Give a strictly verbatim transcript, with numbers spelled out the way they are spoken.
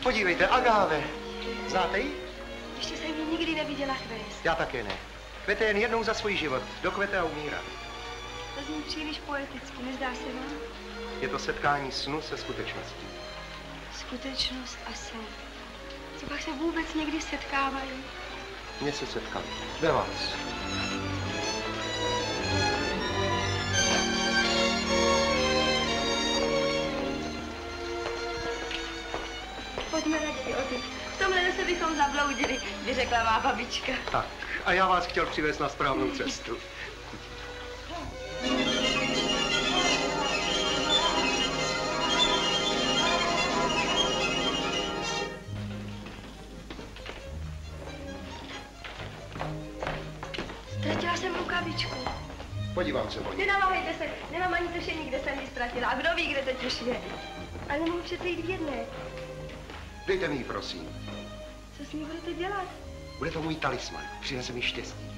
Podívejte, Agáve. Znáte ji? Ještě jsem ji nikdy neviděla kvést. Já také ne. Kvete jen jednou za svůj život. Dokvete a umírá. To zní příliš poeticky, nezdá se vám? Je to setkání snu se skutečností. Skutečnost a sen. Co pak se vůbec někdy setkávají? Mně se setkali. Ve vás. Pojďme raději odejít. V tomhle se bychom zabloudili, by řekla má babička. Tak, a já vás chtěl přivést na správnou cestu. Ztratila jsem rukavičku. Podívám se po ní. Nenaváhejte se, nemám ani tušení, kde jsem ji ztratila. A kdo ví, kde teď už je. Ale nemohu přece jít v jedné. Dejte mi ji, prosím. Co s ní budete dělat? Bude to můj talisman. Přinese mi štěstí.